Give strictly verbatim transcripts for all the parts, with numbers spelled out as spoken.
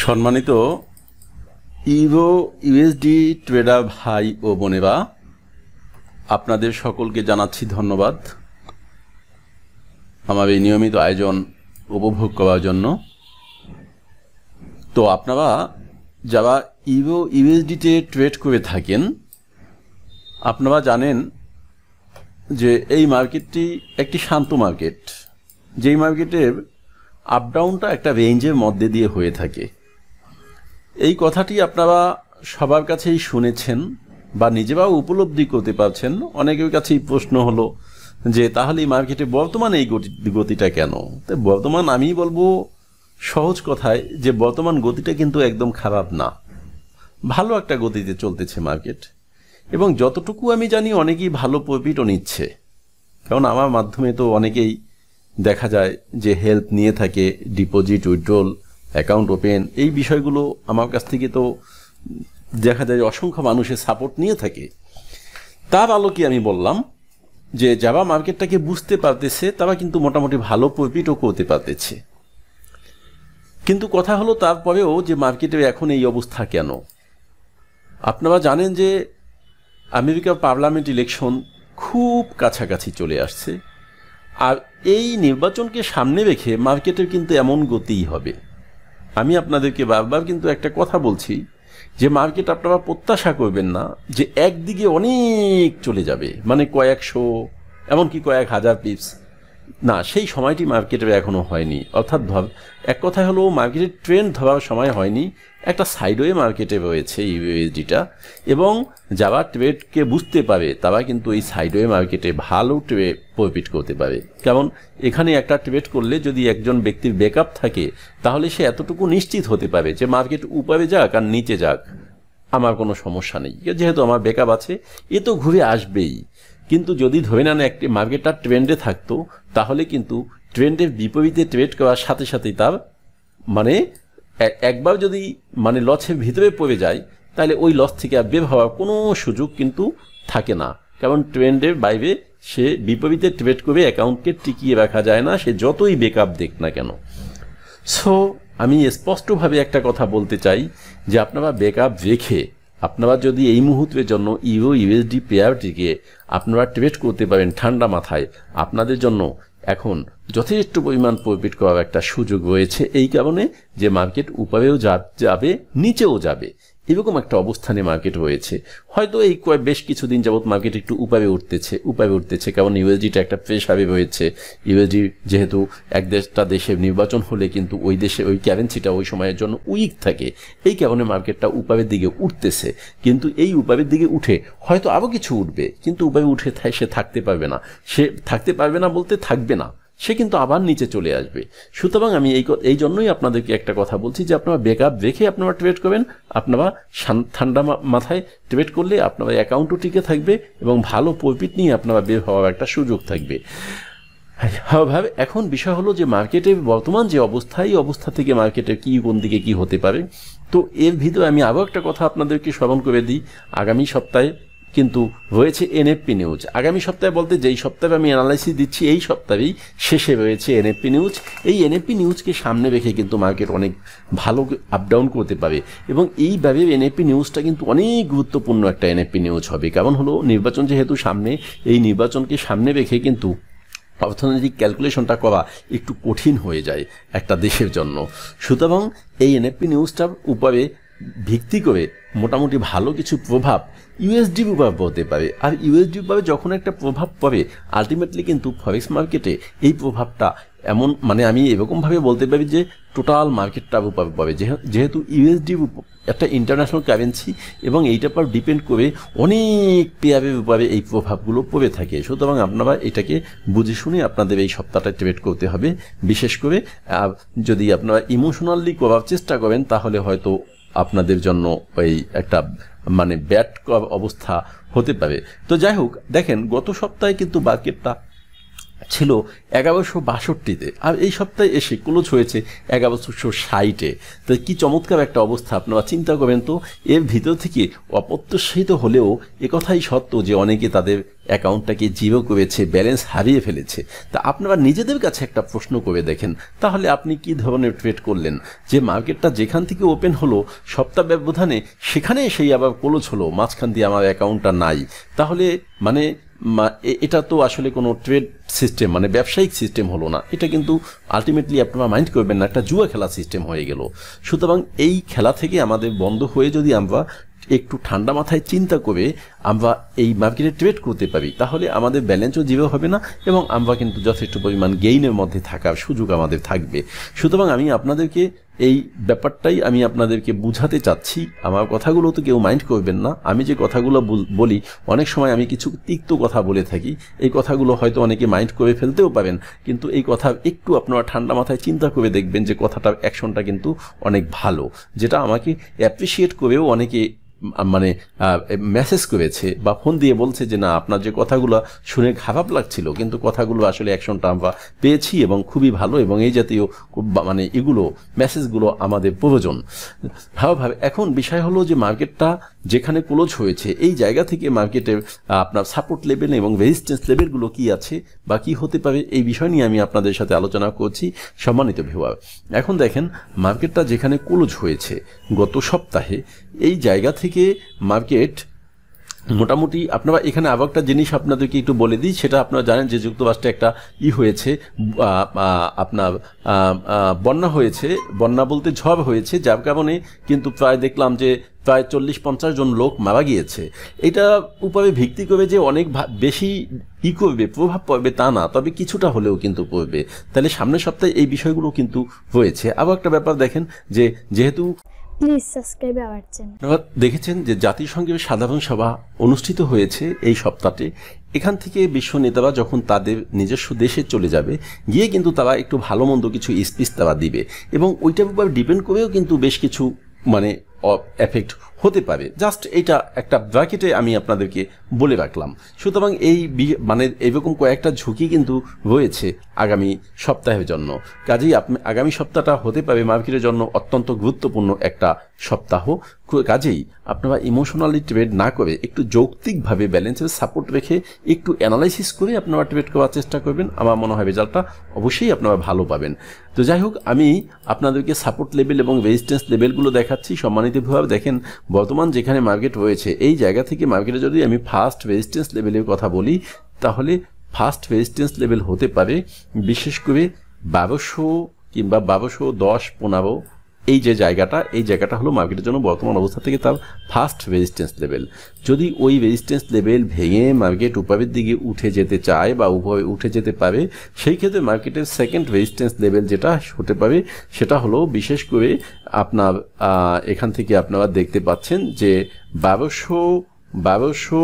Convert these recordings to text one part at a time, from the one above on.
সম্মানিত Ivo USD tedder ভাই ও বোনেরা, আপনাদের সকলকে জানাচ্ছি ধন্যবাদ আমার এই নিয়মিত আয়োজন উপভোগ করার জন্য। তো আপনারা যারা ইভো ইউএসডিতে ট্রেড করে থাকেন, আপনারা জানেন যে এই মার্কেটটি একটি শান্ত মার্কেট, যেই মার্কেটের আপ ডাউনটা একটা রেঞ্জের মধ্যে দিয়ে হয়ে থাকে। এই কথাটি আপনারা সবার কাছেই শুনেছেন বা নিজেরাও উপলব্ধি করতে পারছেন। অনেকের কাছেই প্রশ্ন হলো যে তাহলে এই মার্কেটে বর্তমান এই গতিটা কেন? তো বর্তমান আমি বলবো সহজ কথায় যে বর্তমান গতিটা কিন্তু একদম খারাপ না, ভালো একটা গতিতে চলতেছে মার্কেট। এবং যতটুকু আমি জানি অনেকেই ভালো প্রফিটও নিচ্ছে, কারণ আমার মাধ্যমে তো অনেকেই দেখা যায় যে হেল্প নিয়ে থাকে, ডিপোজিট, উইথড্রল, অ্যাকাউন্ট ওপেন, এই বিষয়গুলো আমার কাছ থেকে তো দেখা যায় অসংখ্য মানুষের সাপোর্ট নিয়ে থাকে। তার আলোকে আমি বললাম যে যারা মার্কেটটাকে বুঝতে পারতেছে তারা কিন্তু মোটামুটি ভালো প্রফিটও করতে পারতেছে। কিন্তু কথা হলো তারপরেও যে মার্কেটের এখন এই অবস্থা কেন? আপনারা জানেন যে আমেরিকার পার্লামেন্ট ইলেকশন খুব কাছাকাছি চলে আসছে, আর এই নির্বাচনকে সামনে রেখে মার্কেটের কিন্তু এমন গতিই হবে। আমি আপনাদেরকে বারবার কিন্তু একটা কথা বলছি যে মার্কেট আপনারা প্রত্যাশা করবেন না যে একদিকে অনেক চলে যাবে, মানে কয়েকশো এমনকি কয়েক হাজার পিপস না, সেই সময়টি মার্কেটের এখনও হয়নি। অর্থাৎ ধর এক কথা হলো মার্কেটের ট্রেন্ড ধরার সময় হয়নি, একটা সাইডওয়ে মার্কেটে রয়েছে ইউএসডিটা। এবং যারা ট্রেডকে বুঝতে পারে তারা কিন্তু এই সাইডওয়ে মার্কেটে ভালো ট্রেড প্রফিট করতে পারে। কারণ এখানে একটা ট্রেড করলে যদি একজন ব্যক্তির ব্যাকআপ থাকে তাহলে সে এতটুকু নিশ্চিত হতে পারে যে মার্কেট উপরে যাক আর নিচে যাক আমার কোনো সমস্যা নেই, যেহেতু আমার ব্যাকআপ আছে, এ তো ঘুরে আসবেই। কিন্তু যদি ধরে নেন একটি মার্কেটটা ট্রেন্ডে থাকতো তাহলে কিন্তু ট্রেন্ডের বিপরীতে ট্রেড করার সাথে সাথেই তার মানে একবার যদি মানে লসের ভিতরে পড়ে যায় তাহলে ওই লস থেকে আর বের হওয়ার কোনো সুযোগ কিন্তু থাকে না। কারণ ট্রেন্ডের বাইরে সে বিপরীতে ট্রেড করে অ্যাকাউন্টকে টিকিয়ে রাখা যায় না, সে যতই ব্যাকআপ দেখ না কেন। সো আমি স্পষ্টভাবে একটা কথা বলতে চাই যে আপনারা ব্যাকআপ রেখে আপনারা যদি এই মুহূর্তের জন্য ইউরো ইউএসডি পেয়ারটিকে আপনারা ট্রেড করতে পারেন ঠান্ডা মাথায়, আপনাদের জন্য এখন যথেষ্ট পরিমাণ প্রফিট করার একটা সুযোগ রয়েছে। এই কারণে যে মার্কেট উপরেও যাবে নিচেও যাবে, এরকম একটা অবস্থানে মার্কেট রয়েছে। হয়তো এই কয়েক বেশ কিছুদিন যাবৎ মার্কেট একটু উপরে উঠতেছে উপরে উঠতেছে কারণ ইউএসডিটা একটা প্রেসারে রয়েছে। ইউএসডি যেহেতু এক দেশটা দেশের নির্বাচন হলে কিন্তু ওই দেশে ওই কারেন্সিটা ওই সময়ের জন্য উইক থাকে, এই কারণে মার্কেটটা উপরের দিকে উঠতেছে। কিন্তু এই উপরের দিকে উঠে হয়তো আরও কিছু উঠবে, কিন্তু উপরে উঠে সে থাকতে পারবে না। সে থাকতে পারবে না বলতে থাকবে না, সে কিন্তু আবার নিচে চলে আসবে। সুতরাং আমি এই এই জন্যই আপনাদেরকে একটা কথা বলছি যে আপনারা ব্যাকআপ রেখে আপনারা ট্রেড করবেন। আপনারা ঠান্ডা মাথায় ট্রেড করলে আপনার অ্যাকাউন্টও টিকে থাকবে এবং ভালো প্রফিট নিয়ে আপনারা বের হওয়ার একটা সুযোগ থাকবে। ভাবে এখন বিষয় হলো যে মার্কেটের বর্তমান যে অবস্থা, এই অবস্থা থেকে মার্কেটের কী কোন দিকে কী হতে পারে। তো এর ভিতরে আমি আরও একটা কথা আপনাদেরকে স্মরণ করে দিই, আগামী সপ্তাহে কিন্তু রয়েছে এনএফপি নিউজ। আগামী সপ্তাহে বলতে যেই সপ্তাহে আমি অ্যানালাইসিস দিচ্ছি এই সপ্তাহেই শেষে রয়েছে এনএফপি নিউজ। এই এনএফপি নিউজকে সামনে রেখে কিন্তু মার্কেট অনেক ভালো আপ ডাউন করতে পারে এবং এইভাবে এনএফপি নিউজটা কিন্তু অনেক গুরুত্বপূর্ণ একটা এনএফপি নিউজ হবে। কারণ হলো নির্বাচন যেহেতু সামনে, এই নির্বাচনকে সামনে রেখে কিন্তু অর্থনৈতিক ক্যালকুলেশনটা করা একটু কঠিন হয়ে যায় একটা দেশের জন্য। সুতরাং এই এনএফপি নিউজটার উপরে ভিত্তি করে মোটামুটি ভালো কিছু প্রভাব ইউএসডির উপর পড়তে পারে। আর ইউএসডির উপরে যখন একটা প্রভাব পড়ে আলটিমেটলি কিন্তু ফরেক্স মার্কেটে এই প্রভাবটা এমন মানে আমি এরকমভাবে বলতে পারি যে টোটাল মার্কেটটার উপর পড়ে, যেহেতু ইউএসডি একটা ইন্টারন্যাশনাল কারেন্সি এবং এইটার পর ডিপেন্ড করে অনেক পেয়ারের উপরে এই প্রভাবগুলো পড়ে থাকে। সুতরাং আপনারা এটাকে বুঝে শুনে আপনাদের এই সপ্তাহটা ট্রেড করতে হবে। বিশেষ করে যদি আপনারা ইমোশনালি করার চেষ্টা করেন তাহলে হয়তো আপনাদের জন্য ওই একটা মানে ব্যাড অবস্থা হতে পারে। তো যাই হোক, দেখেন গত সপ্তাহে কিন্তু মার্কেটটা ছিল এগারোশো বাষট্টিতে, আর এই সপ্তাহে এসে ক্লোজ হয়েছে এগারোশো ষাটে। তো কি চমৎকার একটা অবস্থা, আপনারা চিন্তা করেন তো। এর ভিতর থেকে অপ্রত্যাশিত হলেও একথাই সত্য যে অনেকে তাদের অ্যাকাউন্টটাকে জিরো করেছে, ব্যালেন্স হারিয়ে ফেলেছে। তা আপনারা নিজেদের কাছে একটা প্রশ্ন করে দেখেন, তাহলে আপনি কি ধরনের ট্রেড করলেন? যে মার্কেটটা যেখান থেকে ওপেন হলো সপ্তাহ ব্যবধানে, সেখানে সেই আবার ক্লোজ হলো, মাঝখান দিয়ে আমার অ্যাকাউন্টটা নাই, তাহলে মানে এটা তো আসলে কোনো ট্রেড সিস্টেম মানে ব্যবসায়িক সিস্টেম হলো না। এটা কিন্তু আলটিমেটলি আপনারা মাইন্ড করবেন না, একটা জুয়া খেলা সিস্টেম হয়ে গেল। সুতরাং এই খেলা থেকে আমাদের বন্ধ হয়ে যদি আমরা একটু ঠান্ডা মাথায় চিন্তা করে আমরা এই মার্কেটে ট্রেড করতে পারি, তাহলে আমাদের ব্যালেন্সও জিরো হবে না এবং আমরা কিন্তু যথেষ্ট পরিমাণ গেইনের মধ্যে থাকার সুযোগ আমাদের থাকবে। সুতরাং আমি আপনাদেরকে এই ব্যাপারটাই আমি আপনাদেরকে বুঝাতে চাচ্ছি। আমার কথাগুলো তো কেউ মাইন্ড করবেন না। আমি যে কথাগুলো বলি অনেক সময় আমি কিছু তিক্ত কথা বলে থাকি, এই কথাগুলো হয়তো অনেকে মাইন্ড করে ফেলতেও পারেন, কিন্তু এই কথা একটু আপনারা ঠান্ডা মাথায় চিন্তা করে দেখবেন যে কথাটার অ্যাকশনটা কিন্তু অনেক ভালো, যেটা আমাকে অ্যাপ্রিসিয়েট করেও অনেকে মানে মেসেজ করেছে বা ফোন দিয়ে বলছে যে না, আপনার যে কথাগুলো শুনে খারাপ লাগছিল, কিন্তু কথাগুলো আসলে অ্যাকশনটা আমরা পেয়েছি এবং খুবই ভালো, এবং এই জাতীয় মানে এগুলো মেসেজগুলো আমাদের প্রয়োজন। ভাবে এখন বিষয় হলো যে মার্কেটটা যেখানে ক্লোজ হয়েছে এই জায়গা থেকে মার্কেটের আপনার সাপোর্ট লেভেল এবং রেজিস্ট্যান্স লেভেলগুলো কি আছে বা কী হতে পারে, এই বিষয় নিয়ে আমি আপনাদের সাথে আলোচনা করছি সম্মানিত ভিউয়ার। এখন দেখেন, মার্কেটটা যেখানে ক্লোজ হয়েছে গত সপ্তাহে, এই জায়গা থেকে মার্কেট মোটামুটি আপনারা এখানে আবার একটা জিনিস আপনাদেরকে একটু বলে দিই, সেটা আপনারা জানেন যে যুক্তরাষ্ট্রে একটা ই হয়েছে, আপনার বন্যা হয়েছে, বন্যা বলতে ঝড় হয়েছে, যার কারণে কিন্তু প্রায় দেখলাম যে প্রায় চল্লিশ পঞ্চাশ জন লোক মারা গিয়েছে। এটা উপরে ভিত্তি করে যে অনেক বেশি ই করবে, প্রভাব পড়বে তা না, তবে কিছুটা হলেও কিন্তু পড়বে। তাহলে সামনের সপ্তাহে এই বিষয়গুলো কিন্তু হয়েছে। আবার একটা ব্যাপার দেখেন যে যেহেতু প্লিজ সাবস্ক্রাইব আওয়ার চ্যানেল। আপনারা দেখেছেন যে জাতিসংঘের সাধারণ সভা অনুষ্ঠিত হয়েছে এই সপ্তাহে। এখান থেকে বিশ্ব নেতারা যখন তাদের নিজস্ব দেশে চলে যাবে, গিয়ে কিন্তু তারা একটু ভালো মন্দ কিছু স্পিচ তারা দিবে, এবং ওইটার উপর ডিপেন্ড করেও কিন্তু বেশ কিছু মানে এফেক্ট হতে পারে। জাস্ট এটা একটা ব্র্যাকেটে আমি আপনাদেরকে বলে রাখলাম। সুতরাং এই মানে এইরকম কয়েকটা ঝুঁকি কিন্তু রয়েছে আগামী সপ্তাহের জন্য। কাজেই আপনি আগামী সপ্তাহটা হতে পারে মার্কেটের জন্য অত্যন্ত গুরুত্বপূর্ণ একটা সপ্তাহ। কাজেই আপনারা ইমোশনালি ট্রেড না করে একটু যৌক্তিকভাবে ব্যালেন্সের সাপোর্ট রেখে একটু অ্যানালাইসিস করে আপনারা ট্রেড করার চেষ্টা করবেন। আমার মনে হয় রেজাল্টটা অবশ্যই আপনারা ভালো পাবেন। তো যাই হোক, আমি আপনাদেরকে সাপোর্ট লেভেল এবং রেজিস্ট্যান্স লেভেলগুলো দেখাচ্ছি সম্মানিত ভাবে। দেখেন, বর্তমান যেখানে মার্কেট রয়েছে এই জায়গা থেকে মার্কেটে যদি আমি ফার্স্ট রেজিস্ট্যান্স লেভেলের কথা বলি, তাহলে ফার্স্ট রেজিস্ট্যান্স লেভেল হতে পারে বিশেষ করে বারোশো কিংবা বারোশো দশ পনেরো, এই যে জায়গাটা, এই জায়গাটা হলো মার্কেটের জন্য বর্তমান অবস্থা থেকে তার ফার্স্ট রেজিস্ট্যান্স লেভেল। যদি ওই রেজিস্ট্যান্স লেভেল ভেঙে মার্কেট উপরের দিকে উঠে যেতে চায় বা উপরে উঠে যেতে পারে, সেই ক্ষেত্রে মার্কেটের সেকেন্ড রেজিস্ট্যান্স লেভেল যেটা হতে পারে সেটা হলো বিশেষ করে আপনার এখান থেকে আপনারা দেখতে পাচ্ছেন যে বারোশো বারোশো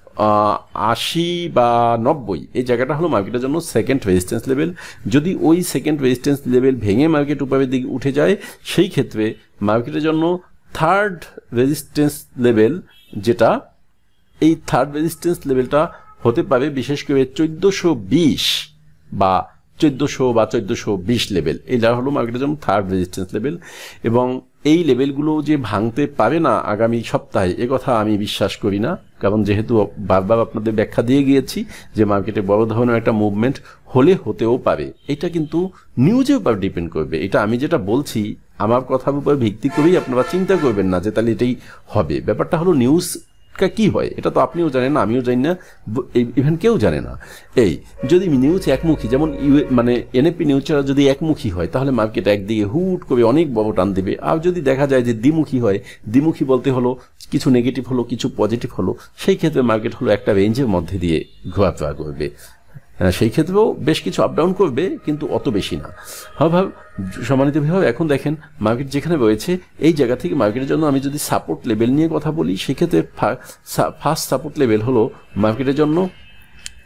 আশি বা নব্বই, এই জায়গাটা হলো মার্কেটের জন্য সেকেন্ড রেজিস্ট্যান্স লেভেল। যদি ওই সেকেন্ড রেজিস্ট্যান্স লেভেল ভেঙে মার্কেট উপরের দিকে উঠে যায়, সেই ক্ষেত্রে মার্কেটের জন্য থার্ড রেজিস্ট্যান্স লেভেল, যেটা এই থার্ড রেজিস্ট্যান্স লেভেলটা হতে পারে বিশেষ করে চোদ্দোশো বিশ বা চোদ্দোশো বা চোদ্দোশো বিশ লেভেল। এটা হলো মার্কেটের জন্য থার্ড রেজিস্ট্যান্স লেভেল, এবং এই লেভেলগুলো যে ভাঙতে পারে না আগামী সপ্তাহে, এ কথা আমি বিশ্বাস করি না। কারণ যেহেতু বারবার আপনাদের ব্যাখ্যা দিয়ে গিয়েছি যে মার্কেটে বড় ধরনের একটা মুভমেন্ট হলে হতেও পারে। এটা কিন্তু নিউজের উপর ডিপেন্ড করবে। এটা আমি যেটা বলছি আমার কথার উপর ভিত্তি করেই আপনারা চিন্তা করবেন না যে তাহলে এটাই হবে। ব্যাপারটা হলো নিউজ কি হয় এটা তো আপনিও জানেন না, আমিও জানি না, ইভেন কেউ জানে না। এই যদি নিউজ একমুখী, যেমন মানে এনএপি নিউজটা যদি একমুখী হয় তাহলে মার্কেট একদিকে হুট করে অনেক বড় টান দেবে। আর যদি দেখা যায় যে দ্বিমুখী হয়, দ্বিমুখী বলতে হলো কিছু নেগেটিভ হলো কিছু পজিটিভ হলো, সেই ক্ষেত্রে মার্কেট হলো একটা রেঞ্জের মধ্যে দিয়ে ঘোরাফেরা করবে। সেই ক্ষেত্রেও বেশ কিছু আপ ডাউন করবে, কিন্তু অত বেশি না। হ্যাঁ ভাব সম্মানিত ভাবে, এখন দেখেন মার্কেট যেখানে রয়েছে এই জায়গা থেকে মার্কেটের জন্য আমি যদি সাপোর্ট লেভেল নিয়ে কথা বলি, সেক্ষেত্রে ফার্স্ট সাপোর্ট লেভেল হলো মার্কেটের জন্য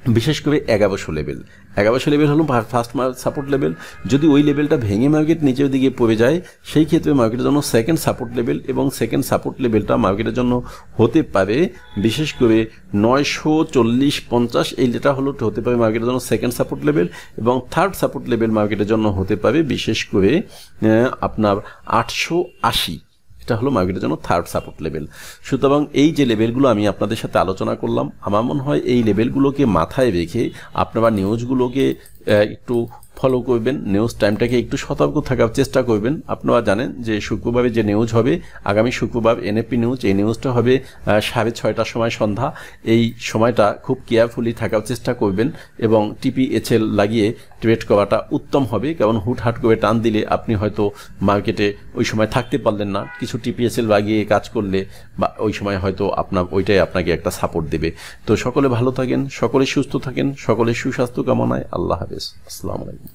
বিশেষ করে এগারোশো লেভেল এগারোশো লেভেল হলো ফার্স্ট সাপোর্ট লেভেল। যদি ওই লেভেলটা ভেঙে মার্কেট নিচের দিকে পড়ে যায় সেই ক্ষেত্রে মার্কেটের জন্য সেকেন্ড সাপোর্ট লেভেল, এবং সেকেন্ড সাপোর্ট লেভেলটা মার্কেটের জন্য হতে পারে বিশেষ করে নয়শো চল্লিশ পঞ্চাশ, এইটা হলো হতে পারে মার্কেটের জন্য সেকেন্ড সাপোর্ট লেভেল, এবং থার্ড সাপোর্ট লেভেল মার্কেটের জন্য হতে পারে বিশেষ করে আপনার আটশো আশি, এটা হলো মার্কেটের জন্য থার্ড সাপোর্ট লেভেল। সুতরাং এই যে লেভেলগুলো আমি আপনাদের সাথে আলোচনা করলাম, আমার মনে হয় এই লেভেলগুলোকে মাথায় রেখে আপনারা নিউজগুলোকে একটু ফলো করবেন, নিউজ টাইমটাকে একটু সতর্ক থাকার চেষ্টা করবেন। আপনারা জানেন যে শুক্রবারে যে নিউজ হবে, আগামী শুক্রবার এনএপি নিউজ, এই নিউজটা হবে সাড়ে ছয়টার সময় সন্ধ্যা। এই সময়টা খুব কেয়ারফুলি থাকার চেষ্টা করবেন এবং টিপিএচএল লাগিয়ে ট্রেড করাটা উত্তম হবে, কারণ হুটহাট করে টান দিলে আপনি হয়তো মার্কেটে ওই সময় থাকতে পারলেন না। কিছু টিপিএচএল লাগিয়ে কাজ করলে বা ওই সময় হয়তো আপনার ওইটাই আপনাকে একটা সাপোর্ট দেবে। তো সকলে ভালো থাকেন, সকলে সুস্থ থাকেন, সকলে সুস্বাস্থ্য কামনায়। আল্লাহ হাফেজ, আসসালামু আলাইকুম।